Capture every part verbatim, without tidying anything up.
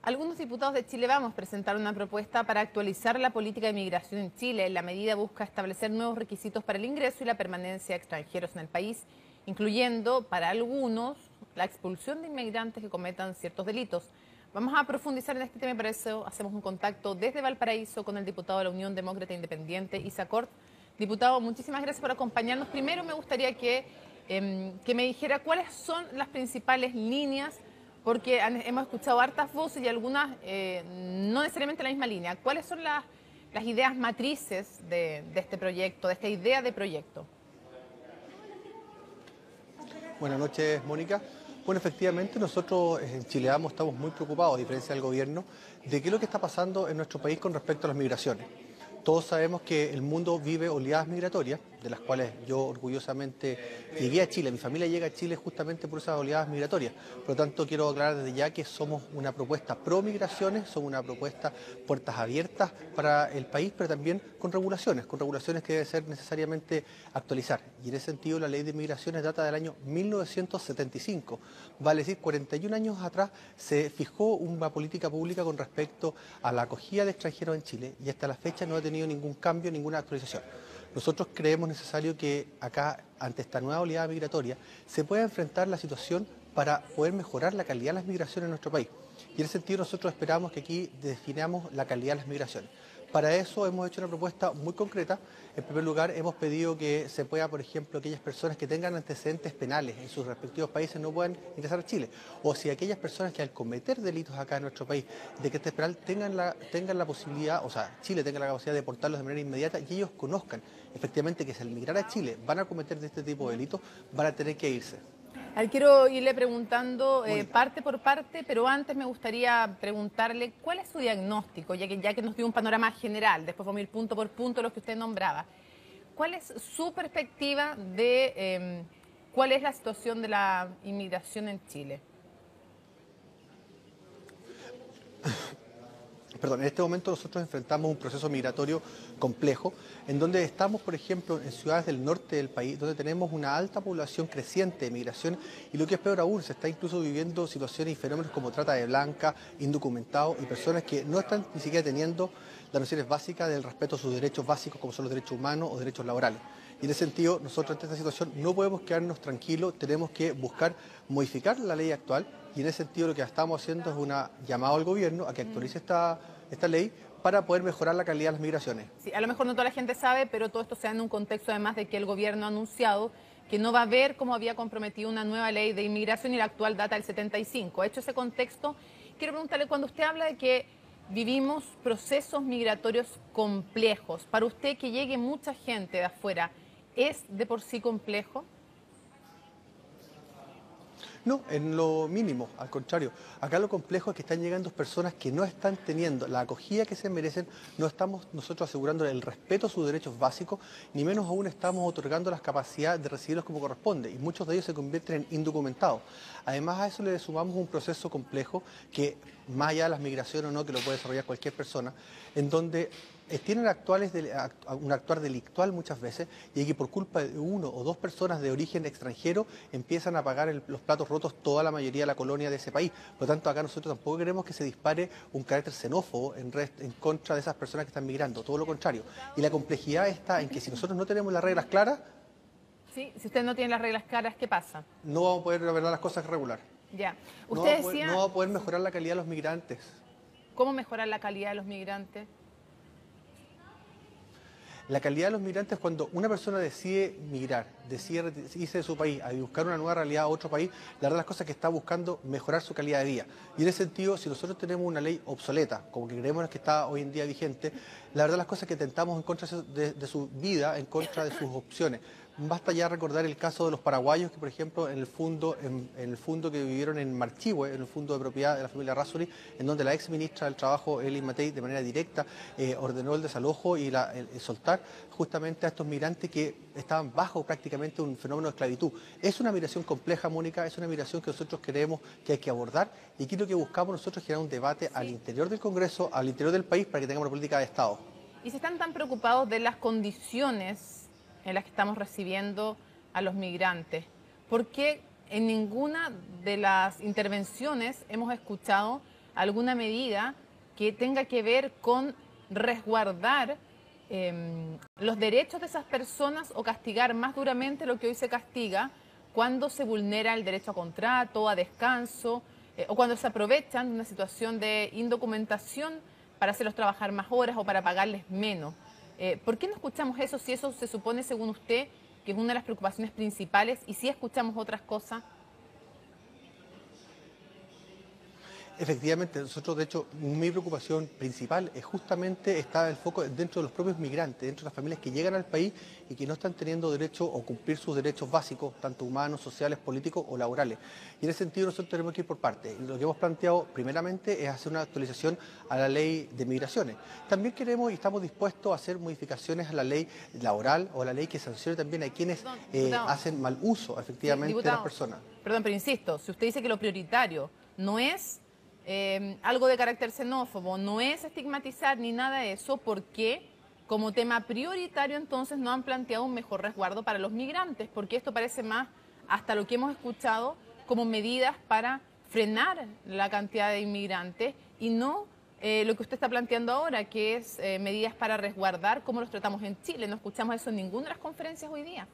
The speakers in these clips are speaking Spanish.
Algunos diputados de Chile Vamos presentaron una propuesta para actualizar la política de migración en Chile. La medida busca establecer nuevos requisitos para el ingreso y la permanencia de extranjeros en el país, incluyendo, para algunos, la expulsión de inmigrantes que cometan ciertos delitos. Vamos a profundizar en este tema y para eso hacemos un contacto desde Valparaíso con el diputado de la Unión Demócrata Independiente, Isa Cort. Diputado, muchísimas gracias por acompañarnos. Primero me gustaría que, eh, que me dijera cuáles son las principales líneas, porque han, hemos escuchado hartas voces y algunas eh, no necesariamente en la misma línea. ¿Cuáles son las, las ideas matrices de, de este proyecto, de esta idea de proyecto? Buenas noches, Mónica. Bueno, efectivamente, nosotros en Chile Vamos estamos muy preocupados, a diferencia del gobierno, de qué es lo que está pasando en nuestro país con respecto a las migraciones. Todos sabemos que el mundo vive oleadas migratorias, de las cuales yo orgullosamente llegué a Chile. Mi familia llega a Chile justamente por esas oleadas migratorias. Por lo tanto, quiero aclarar desde ya que somos una propuesta pro migraciones, somos una propuesta puertas abiertas para el país, pero también con regulaciones, con regulaciones que debe ser necesariamente actualizar. Y en ese sentido, la ley de migraciones data del año mil novecientos setenta y cinco. Vale decir, cuarenta y un años atrás se fijó una política pública con respecto a la acogida de extranjeros en Chile y hasta la fecha no ha tenido ningún cambio, ninguna actualización. Nosotros creemos necesario que acá, ante esta nueva oleada migratoria, se pueda enfrentar la situación para poder mejorar la calidad de las migraciones en nuestro país. Y en ese sentido nosotros esperamos que aquí definamos la calidad de las migraciones. Para eso hemos hecho una propuesta muy concreta. En primer lugar, hemos pedido que se pueda, por ejemplo, aquellas personas que tengan antecedentes penales en sus respectivos países no puedan ingresar a Chile. O si aquellas personas que al cometer delitos acá en nuestro país de que este penal tengan la, tengan la posibilidad, o sea, Chile tenga la capacidad de deportarlos de manera inmediata y ellos conozcan efectivamente que si al migrar a Chile van a cometer de este tipo de delitos, van a tener que irse. Al quiero irle preguntando eh, parte por parte, pero antes me gustaría preguntarle cuál es su diagnóstico, ya que, ya que nos dio un panorama general, después vamos a ir punto por punto los que usted nombraba. ¿Cuál es su perspectiva de eh, cuál es la situación de la inmigración en Chile? Perdón, en este momento nosotros enfrentamos un proceso migratorio complejo, en donde estamos, por ejemplo, en ciudades del norte del país, donde tenemos una alta población creciente de migración, y lo que es peor aún, se está incluso viviendo situaciones y fenómenos como trata de blanca, indocumentados y personas que no están ni siquiera teniendo las nociones básicas del respeto a sus derechos básicos, como son los derechos humanos o derechos laborales. Y en ese sentido, nosotros ante esta situación no podemos quedarnos tranquilos, tenemos que buscar modificar la ley actual, y en ese sentido lo que estamos haciendo es un llamado al gobierno a que actualice esta, esta ley para poder mejorar la calidad de las migraciones. Sí, a lo mejor no toda la gente sabe, pero todo esto se da en un contexto además de que el gobierno ha anunciado que no va a haber como había comprometido una nueva ley de inmigración y la actual data del setenta y cinco. Hecho ese contexto, quiero preguntarle, cuando usted habla de que vivimos procesos migratorios complejos, para usted que llegue mucha gente de afuera, ¿es de por sí complejo? No, en lo mínimo, al contrario. Acá lo complejo es que están llegando personas que no están teniendo la acogida que se merecen, no estamos nosotros asegurando el respeto a sus derechos básicos, ni menos aún estamos otorgando las capacidades de recibirlos como corresponde, y muchos de ellos se convierten en indocumentados. Además a eso le sumamos un proceso complejo que, más allá de las migraciones o no, que lo puede desarrollar cualquier persona, en donde tienen actuales de, un actuar delictual muchas veces, y aquí por culpa de uno o dos personas de origen extranjero empiezan a pagar el, los platos rotos toda la mayoría de la colonia de ese país. Por lo tanto, acá nosotros tampoco queremos que se dispare un carácter xenófobo en, rest, en contra de esas personas que están migrando, todo lo contrario. Y la complejidad está en que si nosotros no tenemos las reglas claras, sí, si usted no tiene las reglas claras, ¿qué pasa? No vamos a poder, la verdad, las cosas regular. Ya. Usted no, va poder, decía, no va a poder mejorar la calidad de los migrantes. ¿Cómo mejorar la calidad de los migrantes? La calidad de los migrantes es cuando una persona decide migrar, decide irse de su país a buscar una nueva realidad a otro país, la verdad las cosas que está buscando mejorar su calidad de vida. Y en ese sentido, si nosotros tenemos una ley obsoleta, como que creemos que está hoy en día vigente, la verdad las cosas que tentamos en contra de, de su vida, en contra de sus opciones. Basta ya recordar el caso de los paraguayos que, por ejemplo, en el fondo, en, en el fondo que vivieron en Marchihue, en el fondo de propiedad de la familia Errázuriz, en donde la ex ministra del Trabajo, Elin Matei, de manera directa eh, ordenó el desalojo y la, el, el soltar justamente a estos migrantes que estaban bajo prácticamente un fenómeno de esclavitud. Es una migración compleja, Mónica, es una migración que nosotros creemos que hay que abordar, y aquí lo que buscamos nosotros es generar un debate sí. al interior del Congreso, al interior del país, para que tengamos una política de Estado. ¿Y si están tan preocupados de las condiciones en las que estamos recibiendo a los migrantes? ¿Por qué en ninguna de las intervenciones hemos escuchado alguna medida que tenga que ver con resguardar eh, los derechos de esas personas o castigar más duramente lo que hoy se castiga cuando se vulnera el derecho a contrato, a descanso, eh, o cuando se aprovechan de una situación de indocumentación para hacerlos trabajar más horas o para pagarles menos. Eh, ¿Por qué no escuchamos eso si eso se supone, según usted, que es una de las preocupaciones principales, y si escuchamos otras cosas? Efectivamente, nosotros, de hecho, mi preocupación principal es justamente está el foco dentro de los propios migrantes, dentro de las familias que llegan al país y que no están teniendo derecho o cumplir sus derechos básicos, tanto humanos, sociales, políticos o laborales. Y en ese sentido nosotros tenemos que ir por partes. Lo que hemos planteado primeramente es hacer una actualización a la ley de migraciones. También queremos y estamos dispuestos a hacer modificaciones a la ley laboral o a la ley que sancione también a quienes Perdón, eh, diputado. hacen mal uso, efectivamente, Sí, de diputado, las personas. Perdón, pero insisto, si usted dice que lo prioritario no es eh, algo de carácter xenófobo, no es estigmatizar ni nada de eso, ¿por qué como tema prioritario entonces no han planteado un mejor resguardo para los migrantes? Porque esto parece más, hasta lo que hemos escuchado, como medidas para frenar la cantidad de inmigrantes y no eh, lo que usted está planteando ahora, que es eh, medidas para resguardar cómo los tratamos en Chile. No escuchamos eso en ninguna de las conferencias hoy día.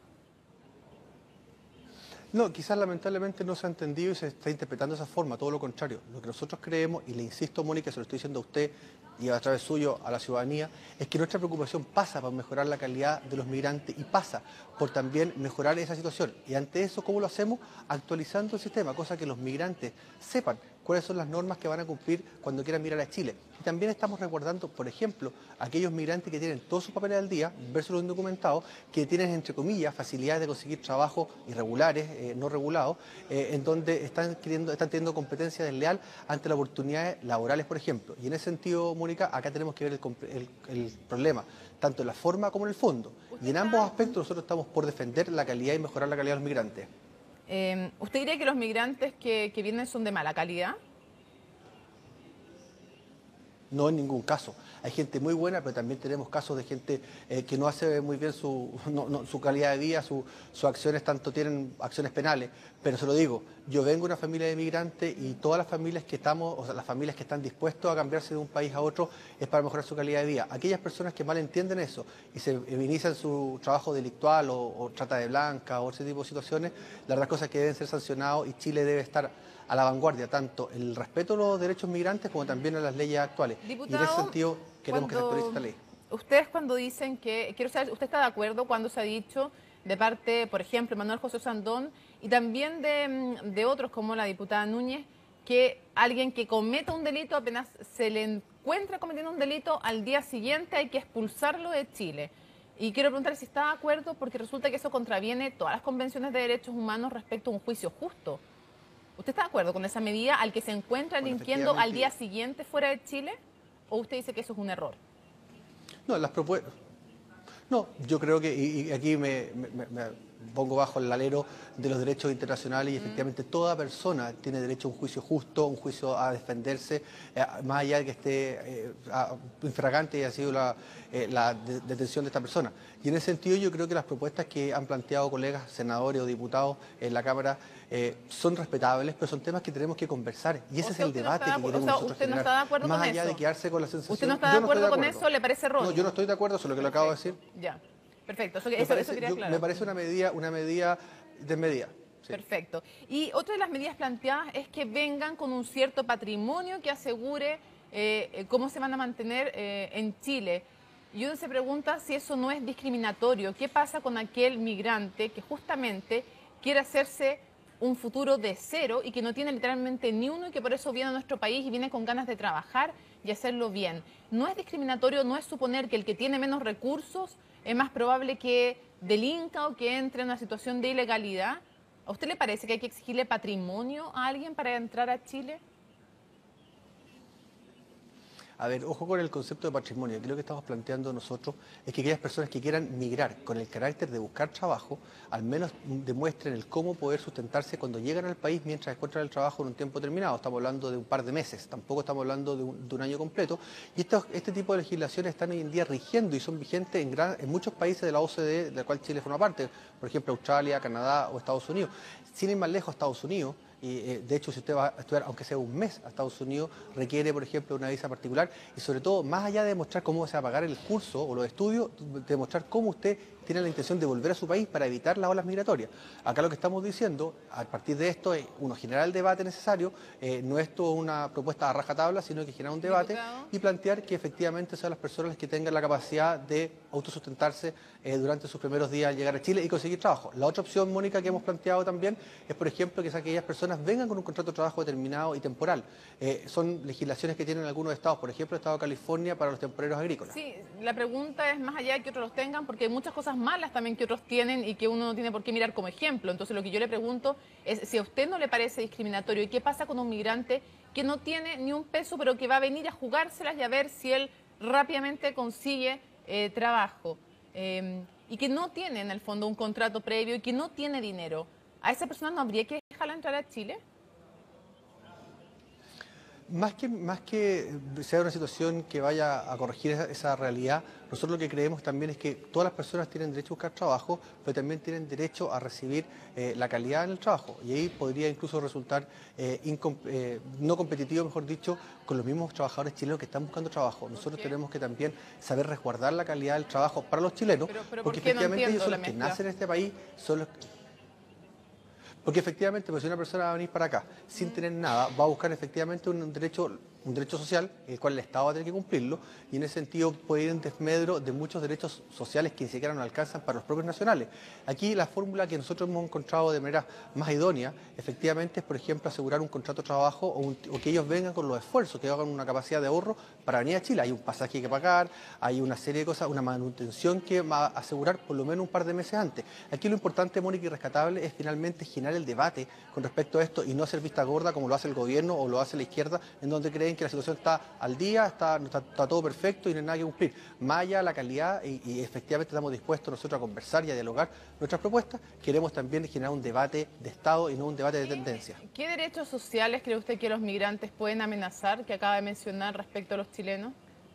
No, quizás lamentablemente no se ha entendido y se está interpretando de esa forma, todo lo contrario. Lo que nosotros creemos, y le insisto, Mónica, se lo estoy diciendo a usted y a través suyo a la ciudadanía, es que nuestra preocupación pasa por mejorar la calidad de los migrantes y pasa por también mejorar esa situación. Y ante eso, ¿cómo lo hacemos? Actualizando el sistema, cosa que los migrantes sepan cuáles son las normas que van a cumplir cuando quieran mirar a Chile. Y también estamos resguardando, por ejemplo, a aquellos migrantes que tienen todos sus papeles al día versus los indocumentados, que tienen, entre comillas, facilidades de conseguir trabajos irregulares, eh, no regulados, eh, en donde están, queriendo, están teniendo competencia desleal ante las oportunidades laborales, por ejemplo. Y en ese sentido, Mónica, acá tenemos que ver el, el, el problema, tanto en la forma como en el fondo. Y en ambos aspectos nosotros estamos por defender la calidad y mejorar la calidad de los migrantes. Eh, ¿Usted diría que los migrantes que, que vienen son de mala calidad? No en ningún caso. Hay gente muy buena, pero también tenemos casos de gente eh, que no hace muy bien su, no, no, su calidad de vida, su, sus acciones, tanto tienen acciones penales. Pero se lo digo, yo vengo de una familia de migrantes y todas las familias que estamos, o sea, las familias que están dispuestas a cambiarse de un país a otro es para mejorar su calidad de vida. Aquellas personas que mal entienden eso y se inician su trabajo delictual o, o trata de blanca o ese tipo de situaciones, la verdad es que deben ser sancionados y Chile debe estar a la vanguardia, tanto el respeto a los derechos migrantes como también a las leyes actuales. Diputado, y en ese sentido queremos que se actualice esta ley. Ustedes cuando dicen que, quiero saber, ¿usted está de acuerdo cuando se ha dicho de parte, por ejemplo, Manuel José Sandón y también de, de otros como la diputada Núñez, que alguien que cometa un delito, apenas se le encuentra cometiendo un delito, al día siguiente hay que expulsarlo de Chile? Y quiero preguntar si está de acuerdo, porque resulta que eso contraviene todas las convenciones de derechos humanos respecto a un juicio justo. ¿Usted está de acuerdo con esa medida al que se encuentra Bueno, delinquiendo al día siguiente fuera de Chile? ¿O usted dice que eso es un error? No, las propuestas... No, yo creo que, y, y aquí me, me, me pongo bajo el alero de los derechos internacionales y efectivamente toda persona tiene derecho a un juicio justo, un juicio a defenderse, eh, más allá de que esté eh, infragante y ha sido la, eh, la de, detención de esta persona. Y en ese sentido yo creo que las propuestas que han planteado colegas, senadores o diputados en la Cámara eh, son respetables, pero son temas que tenemos que conversar. Y ese o sea, es el debate no que queremos o sea, nosotros usted generar, no está de acuerdo más con allá eso. de quedarse con la sensación... ¿Usted no está de yo no acuerdo, estoy de con acuerdo. eso? ¿Le parece erróneo? No, yo no estoy de acuerdo, eso es lo que le acabo de decir. Ya, perfecto. Eso, Me eso, parece, eso quería yo- aclarar. me parece una medida, una medida desmedida. Sí. Perfecto. Y otra de las medidas planteadas es que vengan con un cierto patrimonio que asegure eh, cómo se van a mantener eh, en Chile. Y uno se pregunta si eso no es discriminatorio. ¿Qué pasa con aquel migrante que justamente quiere hacerse un futuro de cero y que no tiene literalmente ni uno y que por eso viene a nuestro país y viene con ganas de trabajar y hacerlo bien? ¿No es discriminatorio, no es suponer que el que tiene menos recursos es más probable que delinca o que entre en una situación de ilegalidad? ¿A usted le parece que hay que exigirle patrimonio a alguien para entrar a Chile? A ver, ojo con el concepto de patrimonio. Aquí lo que estamos planteando nosotros es que aquellas personas que quieran migrar con el carácter de buscar trabajo, al menos demuestren el cómo poder sustentarse cuando llegan al país mientras encuentran el trabajo en un tiempo determinado. Estamos hablando de un par de meses, tampoco estamos hablando de un, de un año completo. Y estos, este tipo de legislaciones están hoy en día rigiendo y son vigentes en, gran, en muchos países de la O C D E, de la cual Chile forma parte. Por ejemplo, Australia, Canadá o Estados Unidos. Sin ir más lejos, Estados Unidos Y eh, de hecho, si usted va a estudiar, aunque sea un mes a Estados Unidos, requiere, por ejemplo, una visa particular. Y sobre todo, más allá de demostrar cómo se va a pagar el curso o los estudios, demostrar cómo usted tiene la intención de volver a su país para evitar las olas migratorias. Acá lo que estamos diciendo, a partir de esto, es uno, generar el debate necesario, eh, no es todo una propuesta a rajatabla, sino que generar un debate Diputado. y plantear que efectivamente sean las personas las que tengan la capacidad de autosustentarse eh, durante sus primeros días al llegar a Chile y conseguir trabajo. La otra opción, Mónica, que hemos planteado también es, por ejemplo, que aquellas personas vengan con un contrato de trabajo determinado y temporal. Eh, son legislaciones que tienen algunos estados, por ejemplo, el estado de California para los temporeros agrícolas. Sí, la pregunta es más allá de que otros los tengan, porque hay muchas cosas malas también que otros tienen y que uno no tiene por qué mirar como ejemplo. Entonces, lo que yo le pregunto es si a usted no le parece discriminatorio y qué pasa con un migrante que no tiene ni un peso, pero que va a venir a jugárselas y a ver si él rápidamente consigue eh, trabajo eh, y que no tiene en el fondo un contrato previo y que no tiene dinero. ¿A esa persona no habría que dejarla entrar a Chile? Más que, más que sea una situación que vaya a corregir esa, esa realidad, nosotros lo que creemos también es que todas las personas tienen derecho a buscar trabajo, pero también tienen derecho a recibir eh, la calidad en el trabajo. Y ahí podría incluso resultar eh, eh, no competitivo, mejor dicho, con los mismos trabajadores chilenos que están buscando trabajo. Nosotros tenemos que también saber resguardar la calidad del trabajo para los chilenos, pero, pero porque ¿por qué no efectivamente ellos son la los que mezcla? nacen en este país, son los Porque efectivamente, pues, si una persona va a venir para acá sin tener nada, va a buscar efectivamente un derecho, un derecho social, el cual el Estado va a tener que cumplirlo, y en ese sentido puede ir en desmedro de muchos derechos sociales que ni siquiera nos alcanzan para los propios nacionales. Aquí la fórmula que nosotros hemos encontrado de manera más idónea, efectivamente, es, por ejemplo, asegurar un contrato de trabajo o, un, o que ellos vengan con los esfuerzos, que hagan una capacidad de ahorro para venir a Chile. Hay un pasaje que pagar, hay una serie de cosas, una manutención que va a asegurar por lo menos un par de meses antes. Aquí lo importante, Mónica, y rescatable es finalmente generar el debate con respecto a esto y no hacer vista gorda como lo hace el gobierno o lo hace la izquierda, en donde creen que la situación está al día, está, está, está todo perfecto y no hay nada que cumplir. Más allá de la calidad, y, y efectivamente estamos dispuestos nosotros a conversar y a dialogar nuestras propuestas, queremos también generar un debate de Estado y no un debate de tendencia. ¿Qué derechos sociales cree usted que los migrantes pueden amenazar, que acaba de mencionar respecto a los chilenos?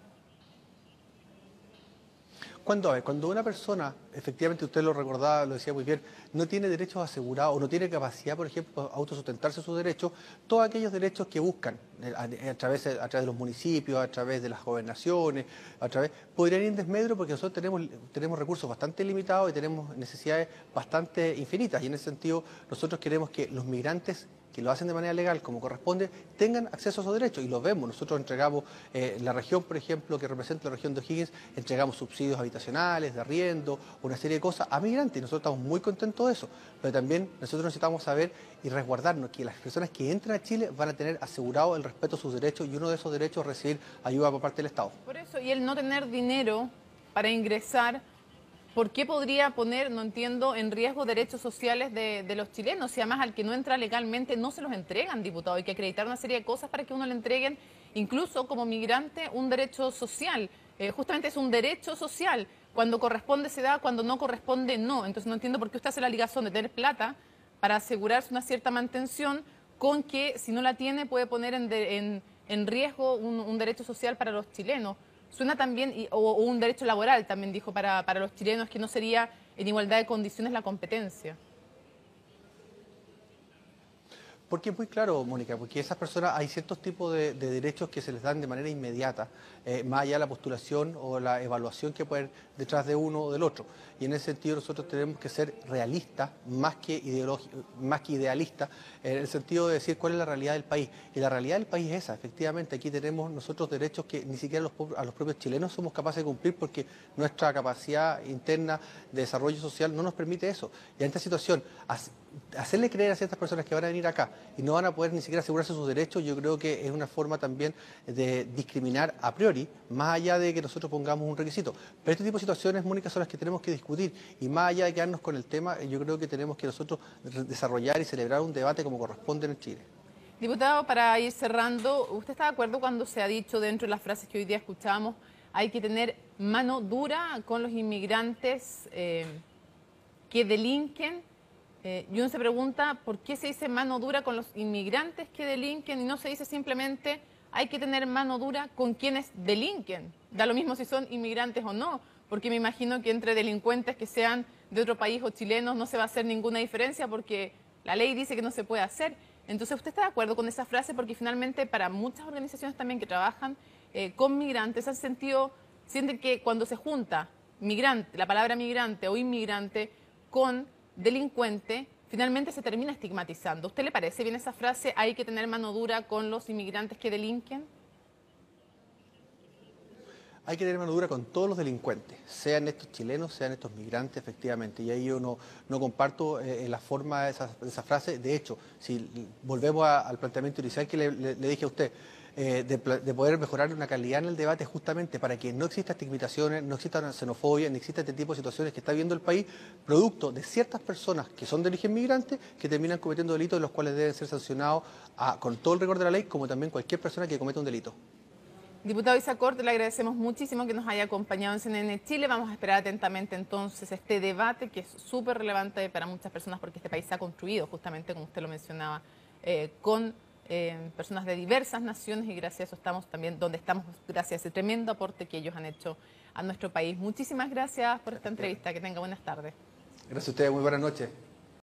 Cuando, a ver, cuando una persona, efectivamente usted lo recordaba, lo decía muy bien, no tiene derechos asegurados o no tiene capacidad, por ejemplo, de autosustentarse sus derechos, todos aquellos derechos que buscan a, a, través, a través de los municipios, a través de las gobernaciones, a través, podrían ir en desmedro porque nosotros tenemos, tenemos recursos bastante limitados y tenemos necesidades bastante infinitas. Y en ese sentido, nosotros queremos que los migrantes que lo hacen de manera legal como corresponde, tengan acceso a esos derechos. Y los vemos, nosotros entregamos, eh, la región, por ejemplo, que representa la región de O'Higgins, entregamos subsidios habitacionales, de arriendo, una serie de cosas a migrantes, y nosotros estamos muy contentos de eso. Pero también nosotros necesitamos saber y resguardarnos que las personas que entran a Chile van a tener asegurado el respeto a sus derechos, y uno de esos derechos es recibir ayuda por parte del Estado. Por eso, y el no tener dinero para ingresar, ¿por qué podría poner, no entiendo, en riesgo derechos sociales de, de los chilenos? Si además al que no entra legalmente no se los entregan, diputado. Hay que acreditar una serie de cosas para que uno le entreguen, incluso como migrante, un derecho social. Eh, justamente es un derecho social. Cuando corresponde se da, cuando no corresponde no. Entonces no entiendo por qué usted hace la ligación de tener plata para asegurarse una cierta mantención con que si no la tiene puede poner en, de, en, en riesgo un, un derecho social para los chilenos. Suena también, o, o un derecho laboral también dijo para, para los chilenos, que no sería en igualdad de condiciones la competencia. Porque es muy claro, Mónica, porque esas personas, hay ciertos tipos de, de derechos que se les dan de manera inmediata, eh, más allá de la postulación o la evaluación que puede haber detrás de uno o del otro. Y en ese sentido nosotros tenemos que ser realistas, más que, más que idealistas, en el sentido de decir cuál es la realidad del país. Y la realidad del país es esa, efectivamente, aquí tenemos nosotros derechos que ni siquiera los, a los propios chilenos somos capaces de cumplir porque nuestra capacidad interna de desarrollo social no nos permite eso. Y en esta situación, hacerle creer a ciertas personas que van a venir acá y no van a poder ni siquiera asegurarse sus derechos, yo creo que es una forma también de discriminar a priori, más allá de que nosotros pongamos un requisito. Pero este tipo de situaciones, Mónica, son las que tenemos que discutir, y más allá de quedarnos con el tema, yo creo que tenemos que nosotros desarrollar y celebrar un debate como corresponde en Chile. Diputado, para ir cerrando, ¿usted está de acuerdo cuando se ha dicho dentro de las frases que hoy día escuchamos, hay que tener mano dura con los inmigrantes eh, que delinquen? Eh, y uno se pregunta, ¿por qué se dice mano dura con los inmigrantes que delinquen y no se dice simplemente hay que tener mano dura con quienes delinquen? Da lo mismo si son inmigrantes o no, porque me imagino que entre delincuentes que sean de otro país o chilenos no se va a hacer ninguna diferencia porque la ley dice que no se puede hacer. Entonces, ¿usted está de acuerdo con esa frase? Porque finalmente para muchas organizaciones también que trabajan eh, con migrantes, han sentido, sienten que cuando se junta migrante, la palabra migrante o inmigrante con delincuente, finalmente se termina estigmatizando. ¿A usted le parece bien esa frase? ¿Hay que tener mano dura con los inmigrantes que delinquen? Hay que tener mano dura con todos los delincuentes, sean estos chilenos, sean estos migrantes, efectivamente. Y ahí yo no, no comparto eh, la forma de esa, de esa frase. De hecho, si volvemos a, al planteamiento inicial que le, le, le dije a usted, eh, de, de poder mejorar una calidad en el debate justamente para que no exista estigmatizaciones, no exista una xenofobia, no exista este tipo de situaciones que está viendo el país, producto de ciertas personas que son de origen migrante, que terminan cometiendo delitos de los cuales deben ser sancionados a, con todo el rigor de la ley, como también cualquier persona que cometa un delito. Diputado Isaac Corte, le agradecemos muchísimo que nos haya acompañado en C N N Chile. Vamos a esperar atentamente entonces este debate que es súper relevante para muchas personas porque este país se ha construido justamente, como usted lo mencionaba, eh, con eh, personas de diversas naciones y gracias a eso estamos también donde estamos, gracias a ese tremendo aporte que ellos han hecho a nuestro país. Muchísimas gracias por esta entrevista. Que tenga buenas tardes. Gracias a ustedes, muy buenas noches.